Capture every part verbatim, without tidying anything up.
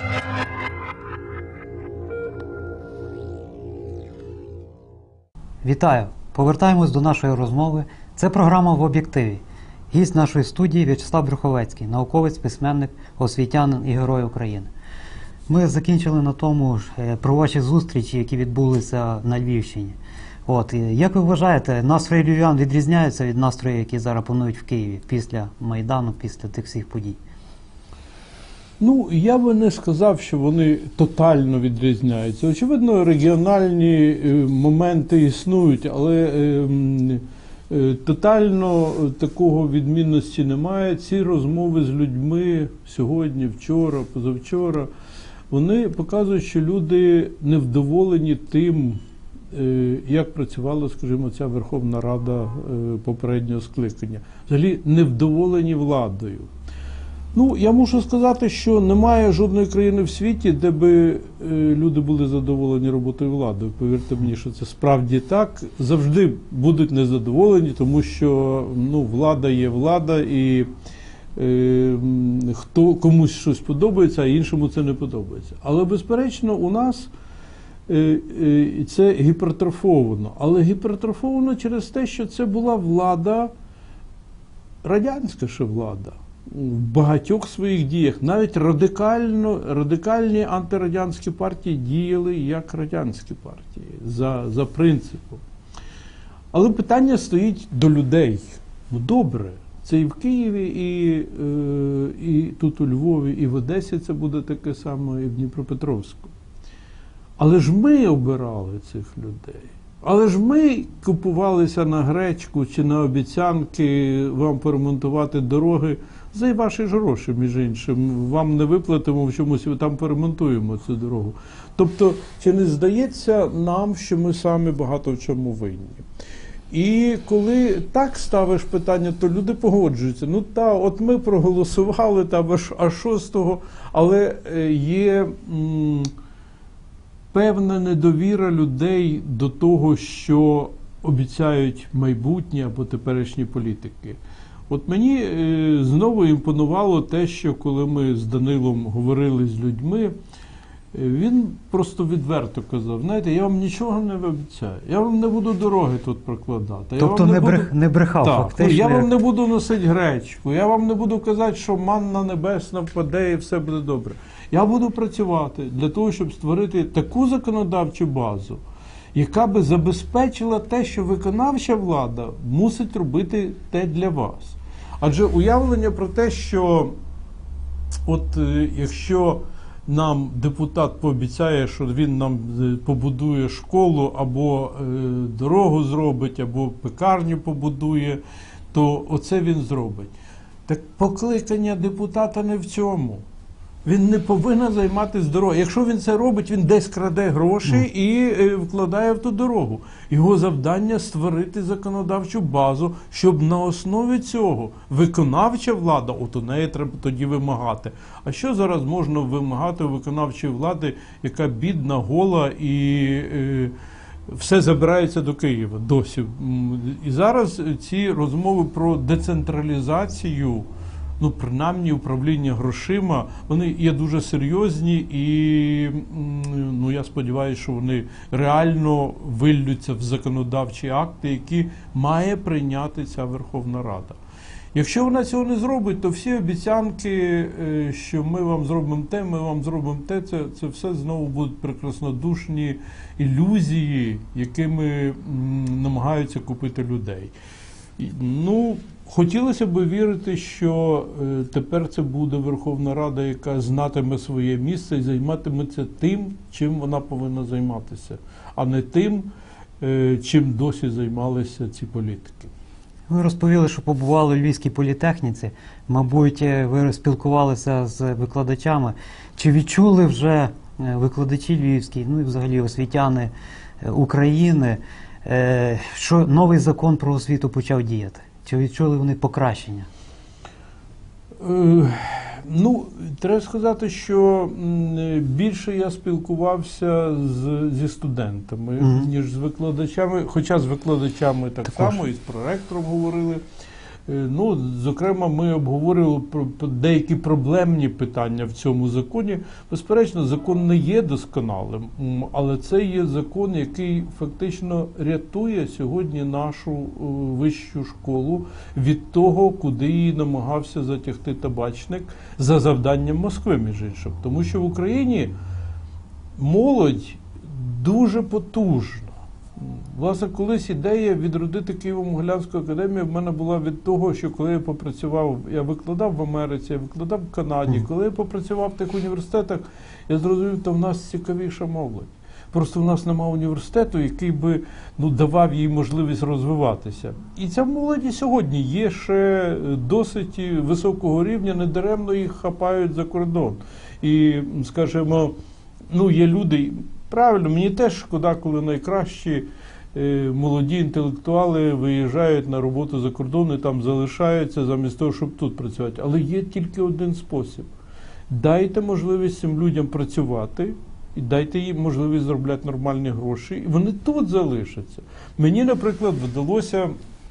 Вітаю! Повертаємось до нашої розмови. Це програма «В об'єктиві». Гість нашої студії В'ячеслав Брюховецький, науковець, письменник, освітянин і Герой України. Ми закінчили на тому ж про ваші зустрічі, які відбулися на Львівщині. От, як ви вважаєте, настрої львів'ян відрізняються від настроїв, які зараз панують в Києві після Майдану, після тих всіх подій? Ну, я би не сказав, що вони тотально відрізняються. Очевидно, регіональні моменти існують, але е, е, тотально такого відмінності немає. Ці розмови з людьми сьогодні, вчора, позавчора, вони показують, що люди невдоволені тим, е, як працювала, скажімо, ця Верховна Рада е, попереднього скликання. Взагалі, невдоволені владою. Ну, я мушу сказати, що немає жодної країни в світі, де би е, люди були задоволені роботою влади. Повірте мені, що це справді так. Завжди будуть незадоволені, тому що ну, влада є влада, і е, хто, комусь щось подобається, а іншому це не подобається. Але, безперечно, у нас е, е, це гіпертрофовано. Але гіпертрофовано через те, що це була влада, радянська ще влада. В багатьох своїх діях, навіть радикально, радикальні антирадянські партії діяли як радянські партії, за, за принципом. Але питання стоїть до людей. Ну добре, це і в Києві, і, е, і тут у Львові, і в Одесі це буде таке саме, і в Дніпропетровську. Але ж ми обирали цих людей. Але ж ми купувалися на гречку чи на обіцянки вам поремонтувати дороги за ваші ж гроші, між іншим. Вам не виплатимо в чомусь, ви там поремонтуємо цю дорогу. Тобто, чи не здається нам, що ми самі багато в чому винні? І коли так ставиш питання, то люди погоджуються. Ну та, от ми проголосували, там, аж, аж що з того, але є м, певна недовіра людей до того, що обіцяють майбутні або теперішні політики. От мені е, знову імпонувало те, що коли ми з Данилом говорили з людьми, е, він просто відверто казав, знаєте, я вам нічого не обіцяю, я вам не буду дороги тут прокладати. Тобто я вам не, не, брех, буду... не брехав так, фактично. Я вам як... не буду носити гречку, я вам не буду казати, що манна небесна впаде і все буде добре. Я буду працювати для того, щоб створити таку законодавчу базу, яка би забезпечила те, що виконавча влада мусить робити те для вас. Адже уявлення про те, що от е, якщо нам депутат пообіцяє, що він нам побудує школу, або е, дорогу зробить, або пекарню побудує, то оце він зробить. Так покликання депутата не в цьому. Він не повинен займатися дорогою. Якщо він це робить, він десь краде гроші і е, вкладає в ту дорогу. Його завдання – створити законодавчу базу, щоб на основі цього виконавча влада, от у неї треба тоді вимагати. А що зараз можна вимагати у виконавчої влади, яка бідна, гола і е, все забирається до Києва досі? І зараз ці розмови про децентралізацію, ну, принаймні, управління грошима, вони є дуже серйозні і, ну, я сподіваюся, що вони реально виллються в законодавчі акти, які має прийняти ця Верховна Рада. Якщо вона цього не зробить, то всі обіцянки, що ми вам зробимо те, ми вам зробимо те, це, це все знову будуть прекраснодушні ілюзії, якими намагаються купити людей. Ну, хотілося б вірити, що е, тепер це буде Верховна Рада, яка знатиме своє місце і займатиметься тим, чим вона повинна займатися, а не тим, е, чим досі займалися ці політики. Ви розповіли, що побували у Львівській політехніці. Мабуть, ви спілкувалися з викладачами. Чи відчули вже викладачі львівські, ну і взагалі освітяни України, що новий закон про освіту почав діяти? Чи відчули вони покращення? Е, ну, треба сказати, що більше я спілкувався з, зі студентами, mm-hmm. ніж з викладачами, хоча з викладачами так Також. само, і з проректором говорили. Ну, зокрема, ми обговорювали про про деякі проблемні питання в цьому законі. Безперечно, закон не є досконалим, м, але це є закон, який фактично рятує сьогодні нашу е, вищу школу від того, куди її намагався затягти табачник за завданням Москви, між іншим. Тому що в Україні молодь дуже потужна. Власне, колись ідея відродити Києво-Могилянську академію в мене була від того, що коли я попрацював, я викладав в Америці, я викладав в Канаді, коли я попрацював в тих університетах, я зрозумів, що в нас цікавіша молодь. Просто в нас немає університету, який би ну, давав їй можливість розвиватися. І ця молодь і сьогодні є ще досить високого рівня, недаремно їх хапають за кордон. І, скажімо, ну, є люди, правильно, мені теж шкода, коли найкращі е, молоді інтелектуали виїжджають на роботу за кордон і там залишаються замість того, щоб тут працювати. Але є тільки один спосіб. Дайте можливість цим людям працювати і дайте їм можливість заробляти нормальні гроші, і вони тут залишаться. Мені, наприклад, вдалося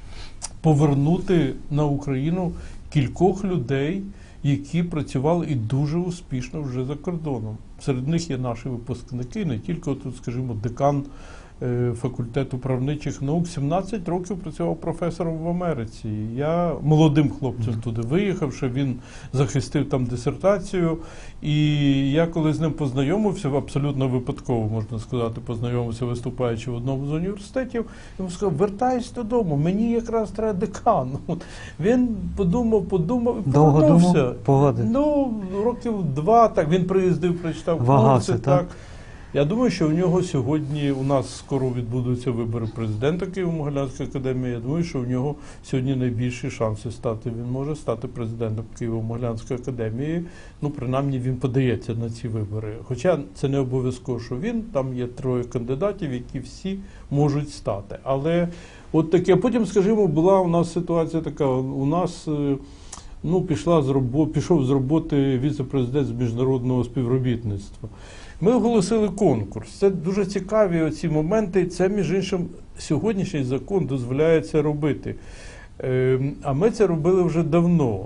повернути на Україну кількох людей, які працювали і дуже успішно вже за кордоном. Серед них є наші випускники, не тільки тут, скажімо, декан е, факультету правничих наук, сімнадцять років працював професором в Америці. Я молодим хлопцем туди виїхавши, він захистив там дисертацію, і я коли з ним познайомився, абсолютно випадково, можна сказати, познайомився, виступаючи в одному з університетів, йому сказав, вертайся додому, мені якраз треба декан. Він подумав, подумав і Довго повернувся. думав, погодив. Ну, років два, так, він приїздив, прочитав Вагався, курси, так? так. Я думаю, що в нього сьогодні, у нас скоро відбудуться вибори президента Києво-Могилянської академії, я думаю, що в нього сьогодні найбільші шанси стати, він може стати президентом Києво-Могилянської академії, ну, принаймні він подається на ці вибори. Хоча це не обов'язково, що він, там є троє кандидатів, які всі можуть стати. Але от таке, потім, скажімо, була у нас ситуація така, у нас... Ну, пішла з робо... пішов з роботи віце-президент з міжнародного співробітництва. Ми оголосили конкурс. Це дуже цікаві оці моменти. Це, між іншим, сьогоднішній закон дозволяє це робити. Е, а ми це робили вже давно.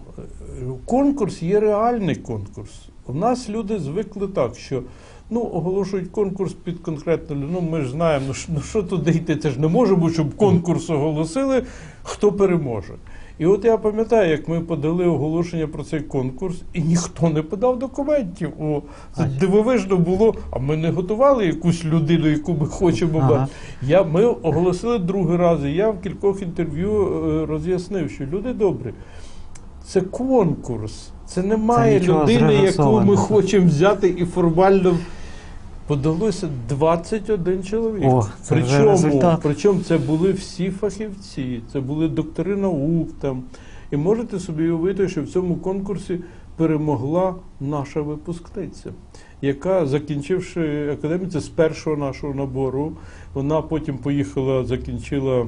Конкурс є реальний конкурс. У нас люди звикли так, що ну, оголошують конкурс під конкретно, ну, ми ж знаємо, ну, що, ну, що туди йти, це ж не може бути, щоб конкурс оголосили, хто переможе. І от я пам'ятаю, як ми подали оголошення про цей конкурс, і ніхто не подав документів. О, дивовижно було, а ми не готували якусь людину, яку ми хочемо ага. бачити. Я, ми оголосили другий раз, і я в кількох інтерв'ю е, роз'яснив, що люди добрі, це конкурс, це немає це людини, яку ми хочемо взяти і формально... Подалося двадцять один чоловік. О, це причому, результат. причому це були всі фахівці, це були доктори наук там. І можете собі уявити, що в цьому конкурсі перемогла наша випускниця, яка, закінчивши академію, це з першого нашого набору, вона потім поїхала, закінчила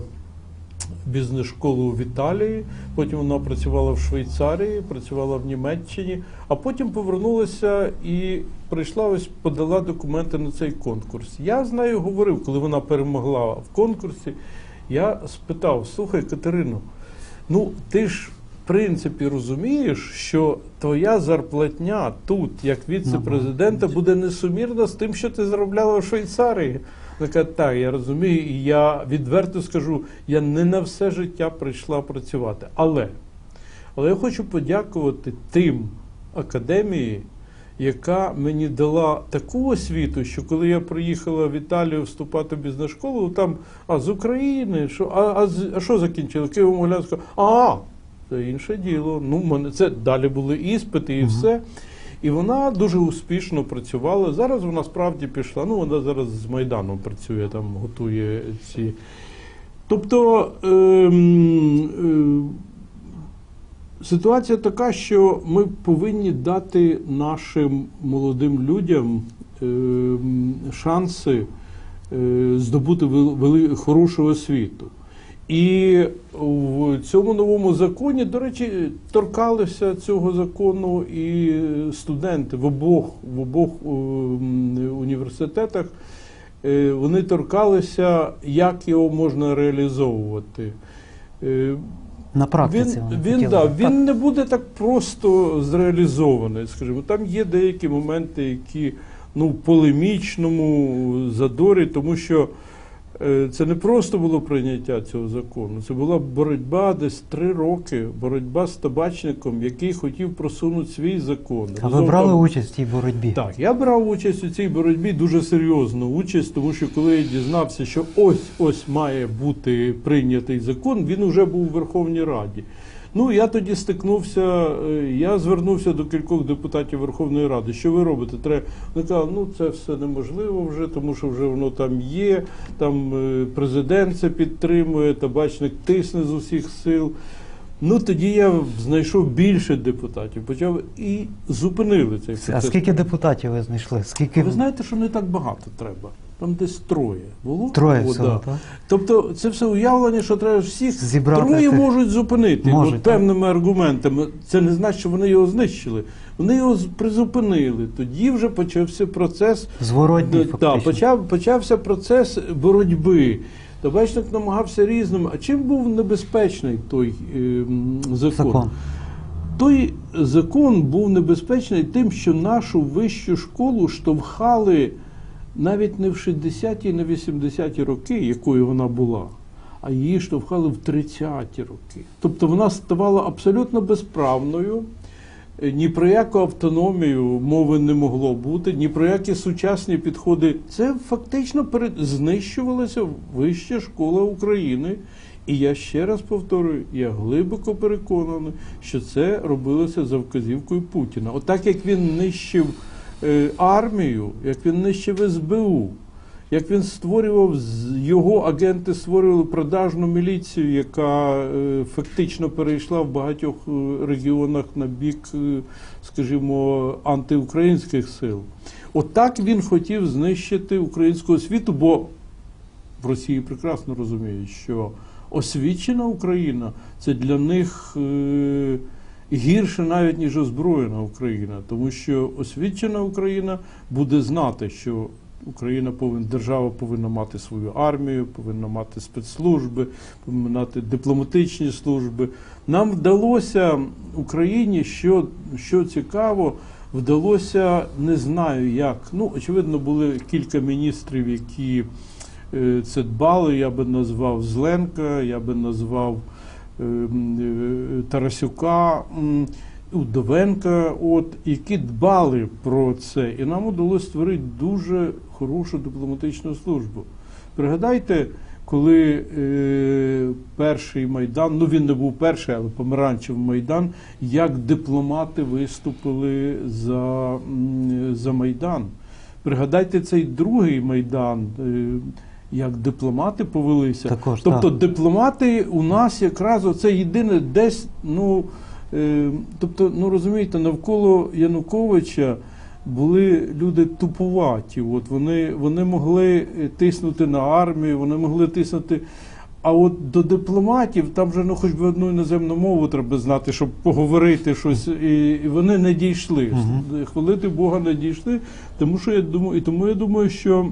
бізнес-школу в Італії, потім вона працювала в Швейцарії, працювала в Німеччині, а потім повернулася і прийшла, ось подала документи на цей конкурс. Я з нею говорив, коли вона перемогла в конкурсі, я спитав, слухай, Катерино, ну ти ж в принципі розумієш, що твоя зарплатня тут, як віце-президента, буде несумірна з тим, що ти заробляла в Швейцарії. Така, так, я розумію, і я відверто скажу, я не на все життя прийшла працювати. Але, але я хочу подякувати тим академії, яка мені дала таку освіту, що коли я приїхала в Італію вступати в бізнес-школу, там, а з України, що, а, а, а що закінчили? Києво-Могилянська, а, це інше діло. Ну, мене це далі були іспити і все. І вона дуже успішно працювала. Зараз вона справді пішла, ну вона зараз з Майданом працює, там готує ці. Тобто е, е, ситуація така, що ми повинні дати нашим молодим людям е, шанси е, здобути вели, хорошу освіту. І в цьому новому законі, до речі, торкалися цього закону і студенти в обох, в обох університетах. Вони торкалися, як його можна реалізовувати. на практиці Він, вони він, хотіли. да, Так. він не буде так просто зреалізований, скажімо. Там є деякі моменти, які ну, в полемічному задорі, тому що е, це не просто було прийняття цього закону, це була боротьба десь три роки, боротьба з табачником, який хотів просунути свій закон. А ви Разом брали там- участь в цій боротьбі? Так, я брав участь у цій боротьбі, дуже серйозну участь, тому що коли я дізнався, що ось-ось має бути прийнятий закон, він вже був у Верховній Раді. Ну, я тоді стикнувся, е, я звернувся до кількох депутатів Верховної Ради. Що ви робите? Треба. Вони кажуть, ну це все неможливо вже, тому що вже воно там є, там е, президент це підтримує, табачник тисне з усіх сил. Ну, тоді я знайшов більше депутатів, почав і зупинили цей процес. А скільки депутатів ви знайшли? Скільки... Ви знаєте, що не так багато треба. Там десь троє було. Троє О, всього, да. так? Тобто це все уявлення, що треба всіх Зібрати троє тих- можуть зупинити Можуть, от, певними аргументами. Це не значить, що вони його знищили. Вони його з- призупинили. Тоді вже почався процес. Зворотній, Да, фактично. почав, почався процес боротьби. Табачник намагався різним. А чим був небезпечний той е, м, закон? Закон. Той закон був небезпечний тим, що нашу вищу школу штовхали навіть не в шістдесяті, не в вісімдесяті роки, якою вона була, а її штовхали в тридцяті роки. Тобто вона ставала абсолютно безправною, ні про яку автономію мови не могло бути, ні про які сучасні підходи. Це фактично перед... знищувалася Вища школа України. І я ще раз повторюю, я глибоко переконаний, що це робилося за вказівкою Путіна. Отак, як він нищив е, армію, як він нищив ес бе у, як він створював, з- його агенти створювали продажну міліцію, яка е, фактично перейшла в багатьох е, регіонах на бік, е, скажімо, антиукраїнських сил. Отак він хотів знищити українську освіту, бо в Росії прекрасно розуміють, що освічена Україна – це для них е, гірше навіть, ніж озброєна Україна. Тому що освічена Україна буде знати, що Україна повинна, держава повинна мати свою армію, повинна мати спецслужби, повинна мати дипломатичні служби. Нам вдалося Україні, що, що цікаво, вдалося, не знаю як, ну, очевидно, були кілька міністрів, які е, це дбали, я би назвав Зеленка, я би назвав е, е, Тарасюка, м, Удовенка, от, які дбали про це. І нам удалося створити дуже хорошу дипломатичну службу. Пригадайте, коли е, перший Майдан, ну він не був перший, але помаранчев Майдан, як дипломати виступили за, м, за Майдан. Пригадайте цей другий Майдан, е, як дипломати повелися. Також, тобто так. дипломати у нас якраз оце єдине десь, ну, е, тобто, ну розумієте, навколо Януковича були люди тупуваті. От вони, вони могли тиснути на армію, вони могли тиснути. А от до дипломатів там вже ну хоч би одну іноземну мову треба знати, щоб поговорити щось. І, і вони не дійшли. Мгм. Хвалити Бога не дійшли. Тому що я думаю, і тому я думаю, що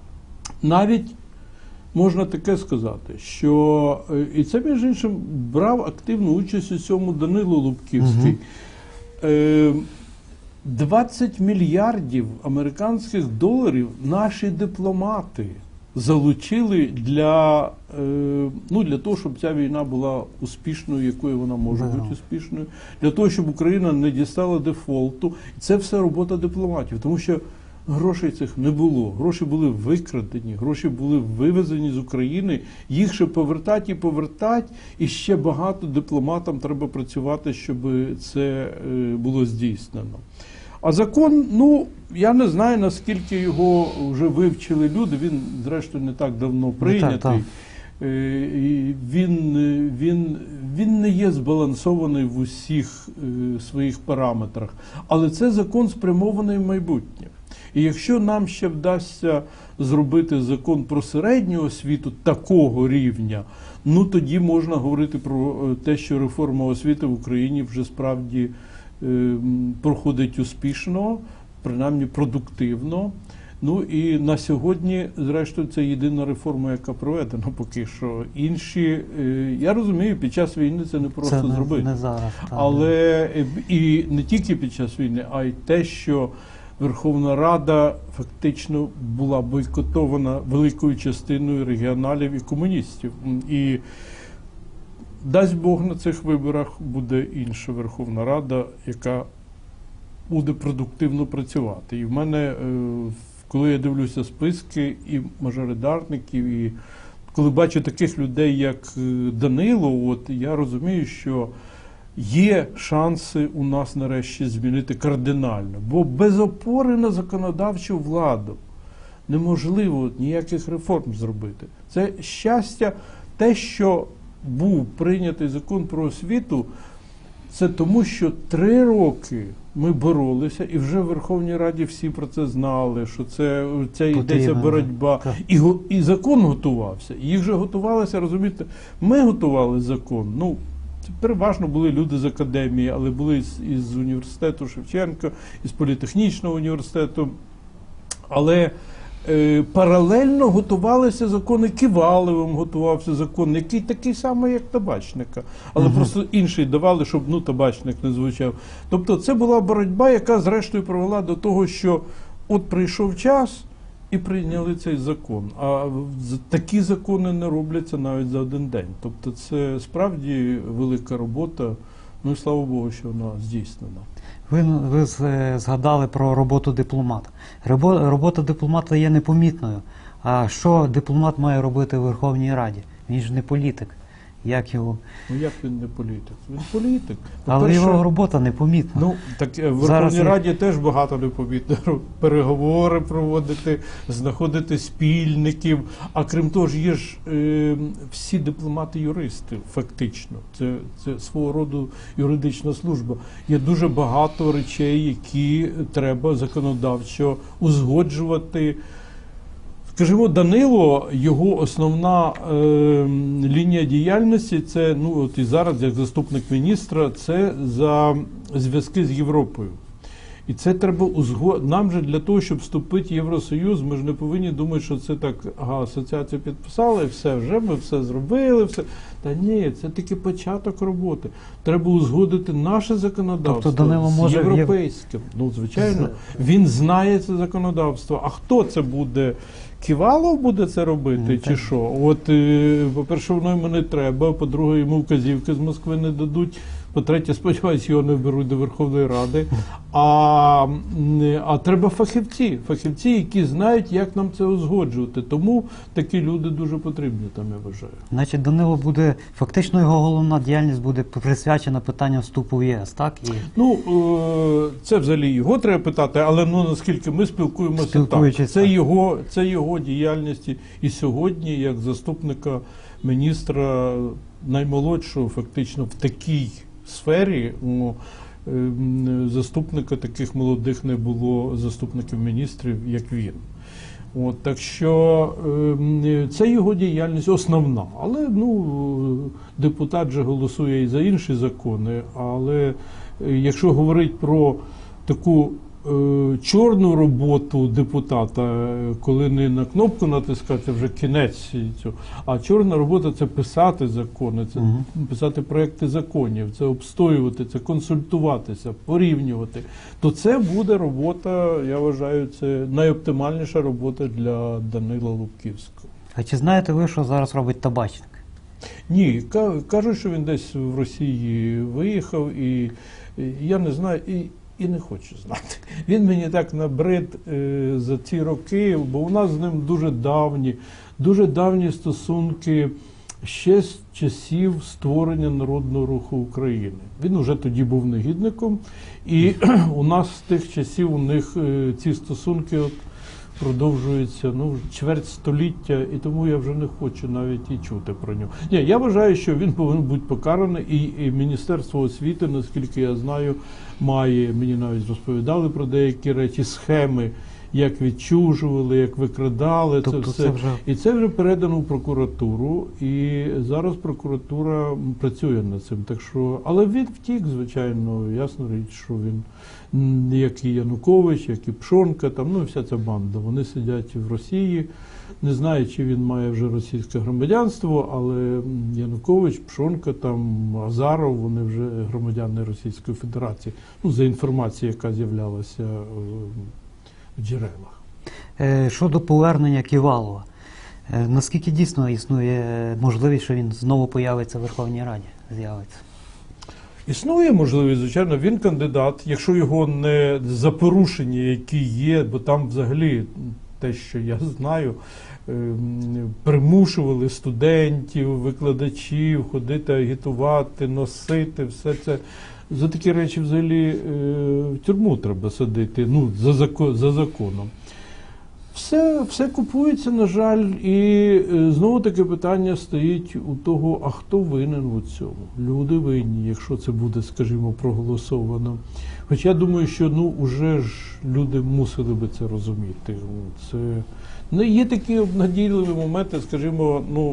навіть можна таке сказати, що е, і це, між іншим, брав активну участь у цьому Данило Лубківський. Мгм. Е, двадцять мільярдів американських доларів наші дипломати залучили для, е, ну, для того, щоб ця війна була успішною, якою вона може Да. бути успішною, для того, щоб Україна не дістала дефолту. І це все робота дипломатів, тому що грошей цих не було. Гроші були викрадені, гроші були вивезені з України, їх ще повертать і повертать, і ще багато дипломатам треба працювати, щоб це е, було здійснено. А закон, ну, я не знаю, наскільки його вже вивчили люди, він, зрештою, не так давно прийнятий. так, так. Е, і Він, е, він, він не є збалансований в усіх е, своїх параметрах, але це закон спрямований в майбутнє. І якщо нам ще вдасться зробити закон про середню освіту такого рівня, ну тоді можна говорити про е, те, що реформа освіти в Україні вже справді е, м, проходить успішно, принаймні продуктивно. Ну і на сьогодні, зрештою, це єдина реформа, яка проведена поки що. Інші, е, я розумію, під час війни це не просто це не, зробити. Не зараз, так. Але е, і не тільки під час війни, а й те, що Верховна Рада фактично була бойкотована великою частиною регіоналів і комуністів. І дасть Бог, на цих виборах буде інша Верховна Рада, яка буде продуктивно працювати. І в мене, коли я дивлюся списки і мажоритарників, і коли бачу таких людей, як Данило, от я розумію, що є шанси у нас нарешті змінити кардинально. Бо без опори на законодавчу владу неможливо ніяких реформ зробити. Це щастя, те, що був прийнятий закон про освіту, це тому, що три роки ми боролися, і вже в Верховній Раді всі про це знали, що це, це йдеться боротьба. І, і закон готувався. Їх же готувалися, розумієте, ми готували закон. Ну, переважно були люди з академії, але були із, із університету Шевченка, із політехнічного університету. Але е, паралельно готувалися закони, Ківаловим готувався закон, який такий самий, як табачника. Але угу. просто інший давали, щоб ну, табачник не звучав. Тобто це була боротьба, яка зрештою привела до того, що от прийшов час, і прийняли цей закон. А такі закони не робляться навіть за один день. Тобто це справді велика робота. Ну і слава Богу, що вона здійснена. Ви, ви згадали про роботу дипломата. Робота дипломата є непомітною. А що дипломат має робити в Верховній Раді? Він ж не політик. Як його? Ну як він не політик? Він політик. Але його робота непомітна. Ну, так в Верховній Зараз Раді є... теж багато непомітно. Переговори проводити, знаходити спільників. А крім того ж, є ж е, всі дипломати-юристи, фактично. Це, це свого роду юридична служба. Є дуже багато речей, які треба законодавчо узгоджувати. Скажімо, Данило, його основна е, лінія діяльності, це, ну от і зараз, як заступник міністра, це за зв'язки з Європою. І це треба узгодити. Нам же для того, щоб вступити в Євросоюз, ми ж не повинні думати, що це так, ага, асоціацію підписали, і все, вже ми все зробили, все. Та ні, це тільки початок роботи. Треба узгодити наше законодавство тобто, Данило з може європейським. Ну, звичайно, він знає це законодавство. А хто це буде? Ківалов буде це робити, mm, чи що? От, е, по-перше, воно йому не треба, по-друге, йому вказівки з Москви не дадуть, по-третє, сподіваюся, його не беруть до Верховної Ради. А, а треба фахівці, фахівці, які знають, як нам це узгоджувати. Тому такі люди дуже потрібні там, я вважаю. Значить, Данило буде, фактично його головна діяльність буде присвячена питанням вступу в ЄС, так? І... Ну, е, це взагалі його треба питати, але ну, наскільки ми спілкуємося так. Це його, це його діяльність і сьогодні, як заступника міністра, наймолодшого фактично в такій сфері, ну, заступника таких молодих не було, заступників міністрів, як він. От, так що е, це його діяльність основна. Але ну, депутат же голосує і за інші закони. Але е, якщо говорити про таку е, чорну роботу депутата, коли не на кнопку натискати, це вже кінець цього, а чорна робота – це писати закони, це угу. писати проекти законів, це обстоювати, це консультуватися, порівнювати, то це буде робота, я вважаю, це найоптимальніша робота для Данила Лубківського. А чи знаєте ви, що зараз робить табачник? Ні, кажуть, що він десь в Росії виїхав, і, і я не знаю, і І не хочу знати. Він мені так набрид е, за ці роки, бо у нас з ним дуже давні, дуже давні стосунки ще з часів створення Народного Руху України. Він уже тоді був негідником, і у нас з тих часів у них е, ці стосунки от продовжуються ну, чверть століття, і тому я вже не хочу навіть і чути про нього. Ні, я вважаю, що він повинен бути покараний, і, і Міністерство освіти, наскільки я знаю, має, мені навіть розповідали про деякі речі, схеми, як відчужували, як викрадали. Тобто це все. це вже... І це вже передано в прокуратуру, і зараз прокуратура працює над цим. Так що, але він втік, звичайно, ясно річ, що він, м, як і Янукович, як і Пшонка, там, ну, вся ця банда, вони сидять в Росії. Не знаю, чи він має вже російське громадянство, але Янукович, Пшонка, там, Азаров, вони вже громадяни Російської Федерації. Ну, за інформацією, яка з'являлася е, в джерелах. Е, Щодо повернення Ківалова, е, наскільки дійсно існує можливість, що він знову появиться в Верховній Раді? З'явиться? Існує можливість, звичайно, він кандидат, якщо його не за порушення, які є, бо там взагалі те, що я знаю, примушували студентів, викладачів ходити агітувати, носити, все це. За такі речі взагалі в тюрму треба садити, ну, за, закон, за законом. Все, все купується, на жаль, і знову таке питання стоїть у того, а хто винен у цьому? Люди винні, якщо це буде, скажімо, проголосовано. Хоча я думаю, що ну, уже ж люди мусили би це розуміти. Це... Ну, є такі обнадійливі моменти, скажімо, ну,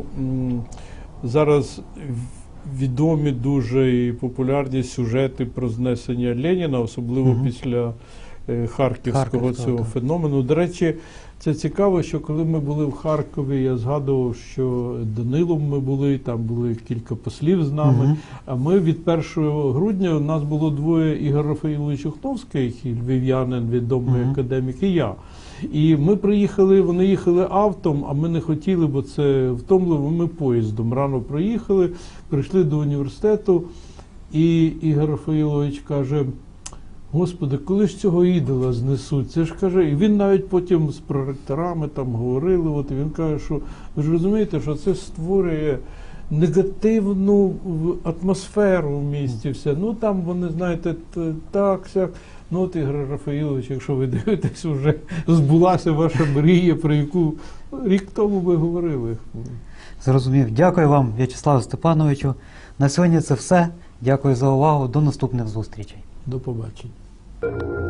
зараз відомі дуже і популярні сюжети про знесення Леніна, особливо угу. після е, харківського, харківського цього так. феномену. До речі, це цікаво, що коли ми були в Харкові, я згадував, що Данилом ми були, там були кілька послів з нами, угу. а ми від першого грудня, у нас було двоє, Ігор Рафаїлович Ухновський, львів'янин, відомий угу. академік, і я. І ми приїхали, вони їхали автом, а ми не хотіли, бо це втомливо, ми поїздом. Рано приїхали, прийшли до університету, і Ігор Рафаїлович каже: Господи, коли ж цього ідола знесуть? Це ж, каже, і він навіть потім з проректорами там говорили, от, і він каже, що ви ж розумієте, що це створює негативну атмосферу в місті. Все. Ну там вони, знаєте, так, сяк. Ну от, Ігор Рафаїлович, якщо ви дивитесь, вже збулася ваша мрія, про яку рік тому ви говорили. Зрозумів. Дякую вам, В'ячеславу Степановичу. На сьогодні це все. Дякую за увагу. До наступних зустрічей. До побачення.